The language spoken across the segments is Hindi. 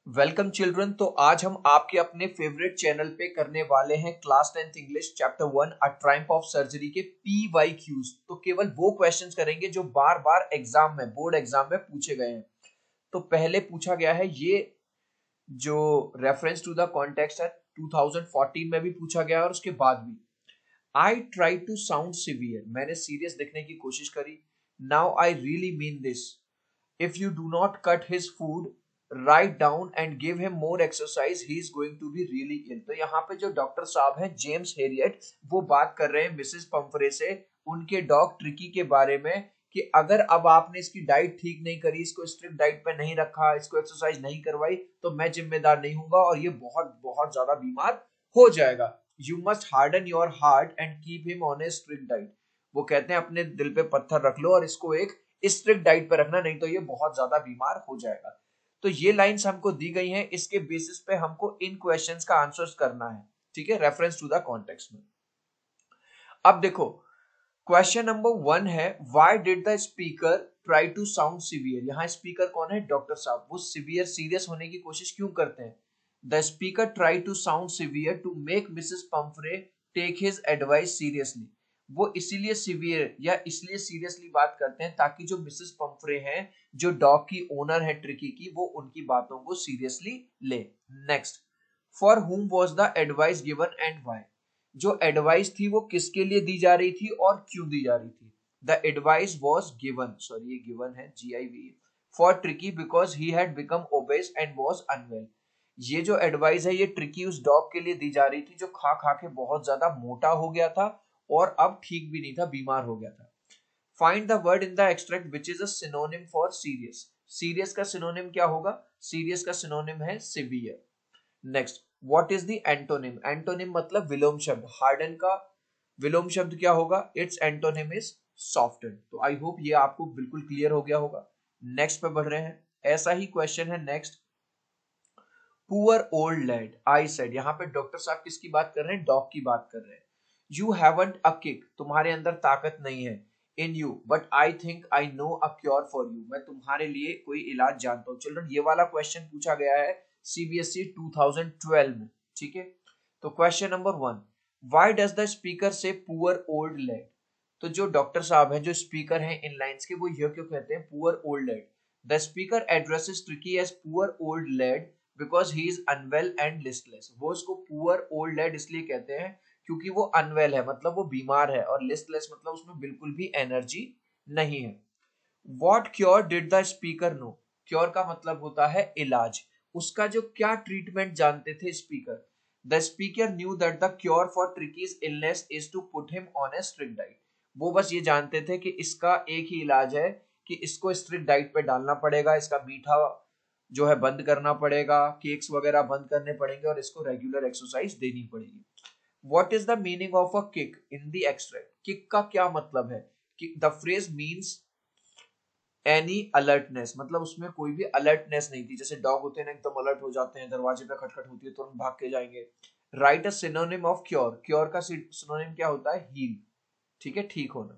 Welcome children. तो आज हम आपके अपने फेवरेट चैनल पे करने वाले हैं class 10th English chapter 1 a triumph of surgery के PYQs। तो केवल वो क्वेश्चंस करेंगे जो बार बार एग्जाम में, बोर्ड एग्जाम में पूछे गए हैं। तो पहले पूछा गया है ये जो रेफरेंस टू द कॉन्टेक्स्ट है 2014 में भी पूछा गया और उसके बाद भी। I try to sound severe, मैंने सीरियस दिखने की कोशिश करी। Now I really mean this, if you do not cut his food write down and give him more exercise he is going to be really ill। तो यहाँ पे जो डॉक्टर साहब हैं जेम्स हेरियट, वो बात कर रहे हैं मिसेस पंफरे से उनके डॉग ट्रिकी के बारे में कि अगर अब आपने इसकी डाइट ठीक नहीं करी, इसको स्ट्रिक्ट डाइट पे नहीं रखा, इसको एक्सरसाइज नहीं करवाई तो मैं जिम्मेदार नहीं हूंगा और ये बहुत बहुत ज्यादा बीमार हो जाएगा। You must harden your heart and keep him on a strict diet. वो कहते हैं अपने दिल पे पत्थर रख लो और इसको एक स्ट्रिक्ट डाइट पर रखना, नहीं तो ये बहुत ज्यादा बीमार हो जाएगा। तो ये लाइंस हमको दी गई हैं, इसके बेसिस पे हमको इन क्वेश्चंस का आंसर्स करना है। ठीक है, रेफरेंस टू द कॉन्टेक्स्ट में। अब देखो क्वेश्चन नंबर 1 है, why did the speaker try to sound severe. यहाँ स्पीकर कौन है? डॉक्टर साहब। वो सिवियर सीरियस होने की कोशिश क्यों करते हैं? The speaker try to sound severe to make Mrs Pumphrey take his advice seriously. वो इसीलिए सिवियर या इसलिए सीरियसली बात करते हैं ताकि जो मिसेस पंफरे हैं, जो डॉग की ओनर है ट्रिकी की, वो उनकी बातों को सीरियसली ले। Next, for whom was the advice given and why. जो एडवाइस थी वो किसके लिए दी जा रही थी और क्यों दी जा रही थी? The advice was given, sorry ये गिवन है GIV, for Tricky because he had become obese and was unwell. ये जो एडवाइस है ये ट्रिकी उस डॉग के लिए दी जा रही थी जो खा खा के बहुत ज्यादा मोटा हो गया था और अब ठीक भी नहीं था, बीमार हो गया था। Find the word in the extract which is a synonym for serious. Serious का सिनोनिम क्या होगा? सीरियस का सिनोनिम है severe. Next, what is the antonym? Antonym मतलब विलोम शब्द। हार्डन का विलोम शब्द क्या होगा? It's antonym is soften. तो आई होप ये आपको बिल्कुल क्लियर हो गया होगा। नेक्स्ट पे बढ़ रहे हैं, ऐसा ही क्वेश्चन है next. Poor old lad I said. यहाँ पे डॉक्टर साहब किसकी बात कर रहे हैं? डॉग की बात कर रहे हैं। यू हैवंट अ किक, तुम्हारे अंदर ताकत नहीं है। In you but I think I know a cure for you, मैं तुम्हारे लिए कोई इलाज जानता हूँ। चिल्ड्रन ये वाला क्वेश्चन पूछा गया है CBSE 2012 में। ठीक है, तो question number 1, why does the speaker say poor old lad. तो जो डॉक्टर साहब हैं, जो स्पीकर हैं इन लाइंस के, वो ये क्यों कहते हैं poor old lad? The speaker addresses Tricky as poor old lad because he is unwell and listless. वो इसको पुअर ओल्ड लैड इसलिए कहते हैं क्योंकि वो अनवेल है, मतलब वो बीमार है, और लिस्टलेस मतलब उसमें बिल्कुल भी एनर्जी नहीं है। What cure did the speaker know. Cure का मतलब होता है इलाज। उसका जो क्या ट्रीटमेंट जानते थे speaker? The speaker knew that the cure for ट्रिकीज illness is to put him on a strict diet. वो बस ये जानते थे कि इसका एक ही इलाज है कि इसको स्ट्रिक्ट डाइट पे डालना पड़ेगा, इसका मीठा जो है बंद करना पड़ेगा, केक्स वगैरह बंद करने पड़ेंगे और इसको रेगुलर एक्सरसाइज देनी पड़ेगी। What is the meaning of a kick in the extract? Kick का क्या मतलब है? The phrase means any alertness, मतलब उसमें कोई भी अलर्टनेस नहीं थी। जैसे डॉग होते हैं ना, एकदम अलर्ट हो जाते हैं, दरवाजे पे खटखट होती है तुरंत भाग के जाएंगे। Write a synonym of cure. Cure का सिनोनिम क्या होता है? हील। ठीक है, ठीक होना।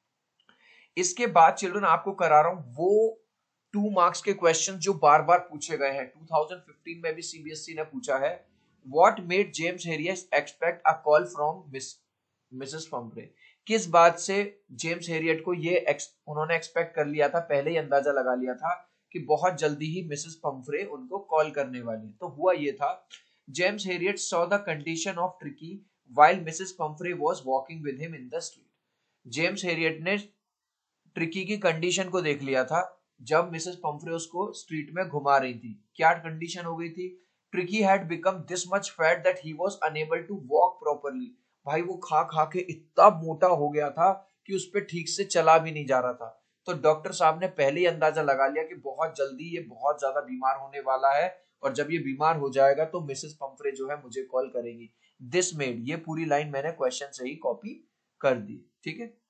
इसके बाद चिल्ड्रन आपको करा रहा हूं वो 2 मार्क्स के क्वेश्चन जो बार बार पूछे गए हैं। 2015 में भी CBSE ने पूछा है। What made James Herriot expect a call from Mrs Pumphrey. किस बात से जेम्स हेरियट को ये उन्होंने एक्सपेक्ट कर लिया था, पहले ही अंदाजा लगा लिया था कि बहुत जल्दी ही मिसेस पंफरे उनको कॉल करने वाली। तो हुआ ये था, James Herriot saw the condition of Tricky while Mrs Pumphrey was walking with him in the street. James Herriot ने ट्रिकी की कंडीशन को देख लिया था जब मिसेस पंफरे उसको स्ट्रीट में घुमा रही थी। क्या कंडीशन हो गई थी? Tricky had become this much fat that he was unable to walk properly. भाई वो खा खा के इतना मोटा हो गया था कि उस पर ठीक से चला भी नहीं जा रहा था। तो डॉक्टर साहब ने पहले ही अंदाजा लगा लिया कि बहुत जल्दी ये बहुत ज्यादा बीमार होने वाला है और जब ये बीमार हो जाएगा तो मिसेस पंफरे जो है मुझे कॉल करेगी। दिस मेड, ये पूरी लाइन मैंने क्वेश्चन से ही कॉपी कर दी। ठीक है,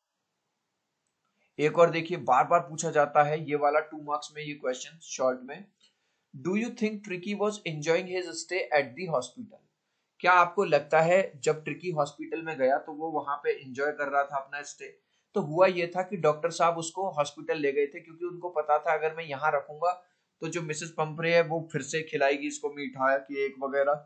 एक और देखिए, बार बार पूछा जाता है ये वाला 2 मार्क्स में ये क्वेश्चन शॉर्ट में। Do you think Tricky was enjoying his stay at the hospital. क्या आपको लगता है जब ट्रिकी हॉस्पिटल में गया तो वो वहां पे एंजॉय कर रहा था अपना स्टे? तो हुआ ये था कि डॉक्टर साहब उसको हॉस्पिटल ले गए थे क्योंकि उनको पता था अगर मैं यहाँ रखूंगा तो जो मिसेस पंपरे है वो फिर से खिलाएगी इसको मीठा केक वगैरह,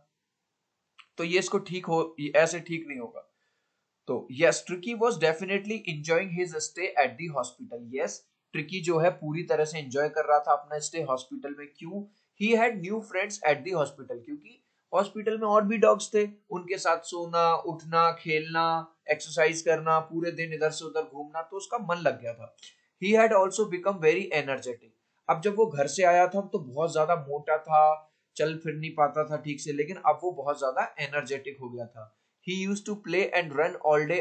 तो ये इसको ठीक हो, ऐसे ठीक नहीं होगा। तो yes, Tricky was definitely enjoying his stay at the hospital. Yes, Tricky जो है पूरी तरह से एंजॉय कर रहा था अपना स्टे हॉस्पिटल में। क्यों? He had new friends at the hospital, क्योंकि हॉस्पिटल में और भी डॉग्स थे, उनके साथ सोना, उठना, खेलना, एक्सरसाइज करना, पूरे दिन इधर से उधर घूमना, तो उसका मन लग गया था। He had also become very energetic. अब जब वो घर से आया था तो बहुत ज्यादा मोटा था, चल फिर नहीं पाता था ठीक से, लेकिन अब वो बहुत ज्यादा एनर्जेटिक हो गया था। He used to play and run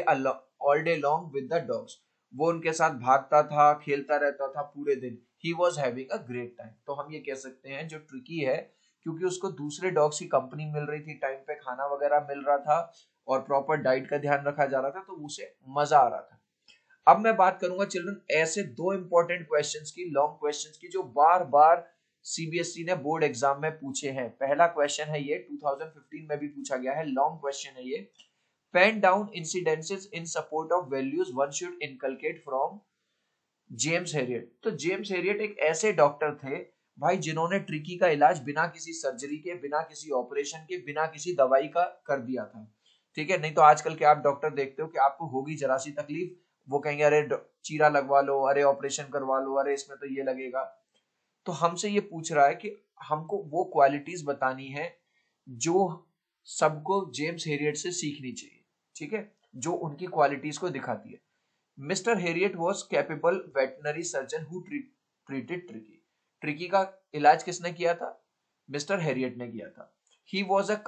all day long with the dogs. वो उनके साथ भागता था, खेलता रहता था पूरे दिन। He was having a great time. तो हम ये कह सकते हैं जो ट्रिकी है, क्योंकि उसको दूसरे डॉग्स की कंपनी मिल रही थी, टाइम पे खाना वगैरह मिल रहा था और प्रॉपर डाइट का ध्यान रखा जा रहा था, तो उसे मजा आ रहा था। अब मैं बात करूंगा चिल्ड्रन ऐसे दो इंपॉर्टेंट क्वेश्चंस की, लॉन्ग क्वेश्चंस की, जो बार बार सीबीएसई ने बोर्ड एग्जाम में पूछे हैं। पहला क्वेश्चन है ये, 2015 में भी पूछा गया है, लॉन्ग क्वेश्चन है ये। Pen down incidences in support of values one should inculcate from James Herriot. तो जेम्स हेरियट एक ऐसे डॉक्टर थे भाई जिन्होंने ट्रिकी का इलाज बिना किसी सर्जरी के, बिना किसी ऑपरेशन के, बिना किसी दवाई का कर दिया था। ठीक है, नहीं तो आजकल के आप डॉक्टर देखते हो कि आपको होगी जरा सी तकलीफ, वो कहेंगे अरे चीरा लगवा लो, अरे ऑपरेशन करवा लो, अरे इसमें तो ये लगेगा। तो हमसे ये पूछ रहा है कि हमको वो क्वालिटीज बतानी है जो सबको जेम्स हेरियट से सीखनी चाहिए। ठीक है, जो उनकी क्वालिटीज को दिखाती है। Mr Herriot was capable veterinary surgeon who treated Tricky. Tricky का इलाज किसने किया था? मिस्टर हेरियट ने किया था। He was a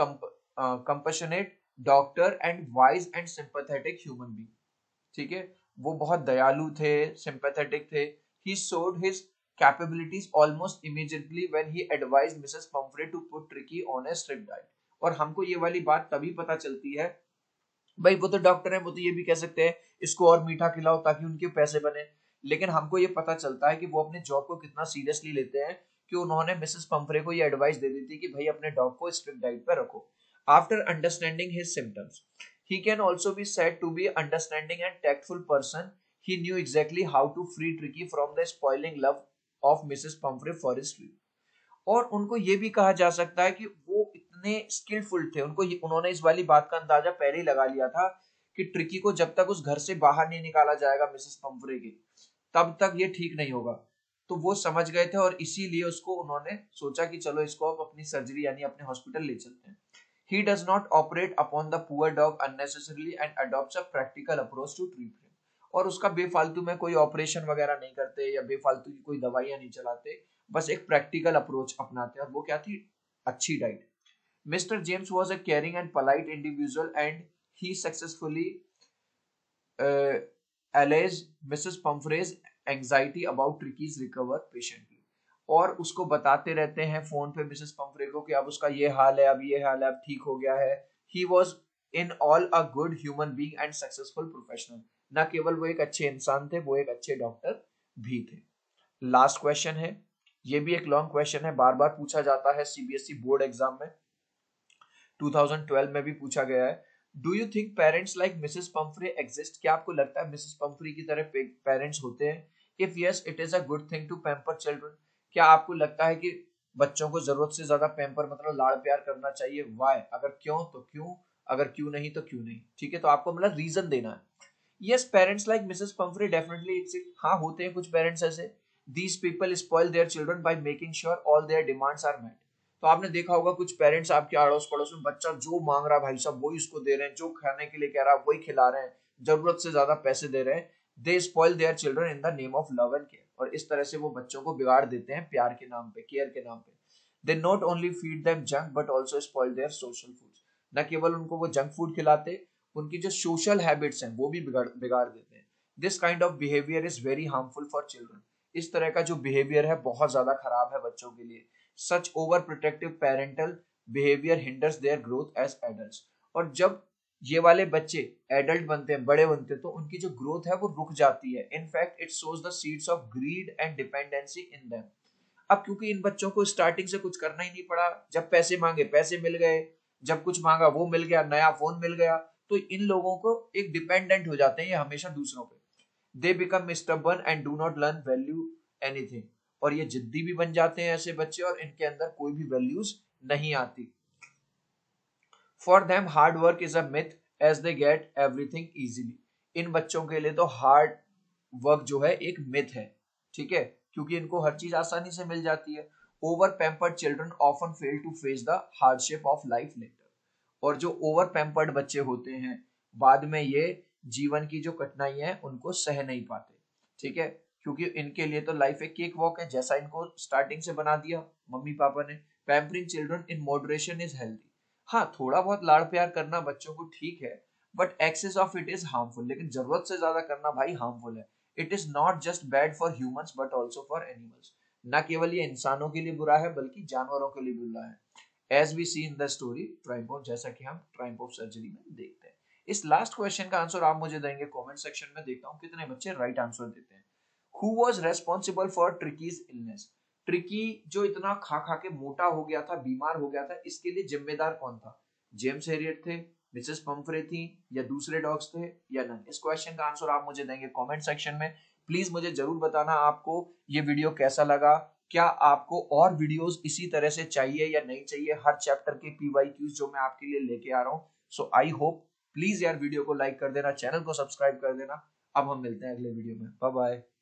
compassionate doctor and wise and sympathetic human being. ठीक है, वो बहुत दयालु थे, सिंपैथेटिक थे। ही showed his capabilities almost immediately when he advised Mrs. Pumphrey to put Tricky on a strict diet। और हमको ये वाली बात तभी पता चलती है, भाई वो तो डॉक्टर है, वो तो ये भी कह सकते हैं इसको और मीठा खिलाओ ताकि उनके पैसे बने, लेकिन हमको ये पता चलता है कि वो अपने जॉब को कितना सीरियसली लेते हैं कि उन्होंने मिसेस पंफरे को ये एडवाइस दे दी थी कि भाई अपने डॉग को स्ट्रिक्ट डाइट पर रखो। After understanding his symptoms, he can also be said to be understanding and tactful person. He knew exactly how to free Tricky from the spoiling love of Mrs. Pumphrey for his tree। और उनको ये भी कहा जा सकता है कि वो इतने स्किलफुल थे, उन्होंने इस वाली बात का अंदाजा पहले ही लगा लिया था कि ट्रिकी को जब तक उस घर से बाहर नहीं निकाला जाएगा मिसेस पंफरे के, तब तक ये ठीक नहीं होगा। तो वो समझ गए थे और इसीलिए उसको उन्होंने सोचा कि चलो इसको अब अपनी सर्जरी यानी अपने हॉस्पिटल ले चलते हैं। He does not operate upon the poor dog unnecessarily and adopts a practical approach to treat him। और उसका बेफालतू में कोई ऑपरेशन वगैरह नहीं करते या बेफालतू की कोई दवाइयां नहीं चलाते, बस एक प्रैक्टिकल अप्रोच अपनाते हैं, और वो क्या थी? अच्छी diet. Mr James was a caring and polite individual and he successfully alleged Mrs. Pumphrey's anxiety about Tricky's recover patiently। और उसको बताते रहते हैं फोन पे मिसेस पंफरे को कि अब उसका ये हाल है, अब ये हाल है, अब ठीक हो गया है। He was in all a good human being and successful professional. न केवल वो एक अच्छे इंसान थे, वो एक अच्छे डॉक्टर भी थे। लास्ट क्वेश्चन है, ये भी एक लॉन्ग क्वेश्चन है, बार बार पूछा जाता है सीबीएसई बोर्ड एग्जाम में, 2012 में भी पूछा गया है। Do you think parents like Mrs Pumphrey exist? क्या आपको लगता है मिसेस पंफरे की तरह पेरेंट्स होते हैं? If yes, it is a good thing to pamper children. क्या आपको लगता है कि बच्चों को जरूरत से ज्यादा पैम्पर मतलब लाड़ प्यार करना चाहिए? वाई? अगर क्यों तो क्यों, अगर क्यों नहीं तो क्यों नहीं। ठीक है, तो आपको मतलब रीजन देना है। Yes, parents like Mrs Pumphrey definitely it's, हाँ होते हैं कुछ पेरेंट्स ऐसे। These people spoil their children by making sure all their demands are met. तो आपने देखा होगा कुछ पेरेंट्स आपके अड़ोस पड़ोस में बच्चा जो मांग रहा है भाई साहब वही उसको दे रहे हैं, जो खाने के लिए कह रहा है वही खिला रहे हैं, जरूरत से ज्यादा पैसे दे रहे हैं। They spoil their children in the name of love and care. और इस तरह से वो बच्चों को बिगाड़ देते हैं प्यार के नाम पे, केयर के नाम पे। They not only feed them junk but also spoil their social food. न केवल उनको वो जंक फूड खिलाते, उनकी जो सोशल हैबिट्स हैं वो भी बिगाड़ देते हैं। This kind of behaviour is very harmful for children. इस तरह का जो बिहेवियर है बहुत ज्यादा खराब है बच्चों के लिए। Such overprotective parental behavior hinders their growth as adults। और जब ये वाले बच्चे एडल्ट बनते हैं, बड़े बनते हैं, तो उनकी जो ग्रोथ है वो रुक जाती है। In fact it sows the seeds of greed and dependency in them. अब क्योंकि इन बच्चों को स्टार्टिंग से कुछ करना ही नहीं पड़ा, जब पैसे मांगे पैसे मिल गए, जब कुछ मांगा वो मिल गया, नया फोन मिल गया, तो इन लोगों को एक डिपेंडेंट हो जाते हैं ये हमेशा दूसरों पे। They become stubborn and do not learn value anything. और ये जिद्दी भी बन जाते हैं ऐसे बच्चे, और इनके अंदर कोई भी वैल्यूज नहीं आती। For them hard work is a myth as they get everything easily. इन बच्चों के लिए तो हार्ड वर्क जो है एक मिथ है, ठीक है, क्योंकि इनको हर चीज आसानी से मिल जाती है। Over pampered children often fail to face the hardship of life later. और जो ओवर पैम्पर्ड बच्चे होते हैं बाद में ये जीवन की जो कठिनाई है उनको सह नहीं पाते, ठीक है, क्योंकि इनके लिए तो लाइफ एक केक वॉक है, जैसा इनको स्टार्टिंग से बना दिया मम्मी पापा ने। Pampering children in moderation is healthy. हाँ, थोड़ा बहुत लाड़ प्यार करना बच्चों को ठीक है, but excess of it is harmful. लेकिन जरूरत से ज्यादा करना भाई हार्मफुल है। It is not just bad for humans but also for animals. न केवल ये इंसानों के लिए बुरा है बल्कि जानवरों के लिए भी बुरा है। As we see in the story triumph of, जैसा कि हम ट्रायम्फ ऑफ सर्जरी में देखते हैं। इस लास्ट क्वेश्चन का आंसर आप मुझे देंगे कमेंट सेक्शन में, देखता हूं कितने बच्चे राइट आंसर देते हैं। Who was responsible for ट्रिकीज illness. Tricki जो इतना खा खा के मोटा हो गया था, बीमार हो गया था, इसके लिए जिम्मेदार कौन था? जेम्स हेरियट थे, मिसेस पंफरे थी, या दूसरे डॉग्स थे, या नन? इस क्वेश्चन का आंसर आप मुझे देंगे कमेंट सेक्शन में। प्लीज मुझे जरूर बताना आपको ये वीडियो कैसा लगा। क्या आपको और वीडियोस इसी तरह से चाहिए या नहीं चाहिए, हर चैप्टर के पीवाईक्यूज जो मैं आपके लिए लेके आ रहा हूँ। सो आई होप, प्लीज यार वीडियो को लाइक कर देना, चैनल को सब्सक्राइब कर देना। अब हम मिलते हैं अगले वीडियो में, बाय बाय।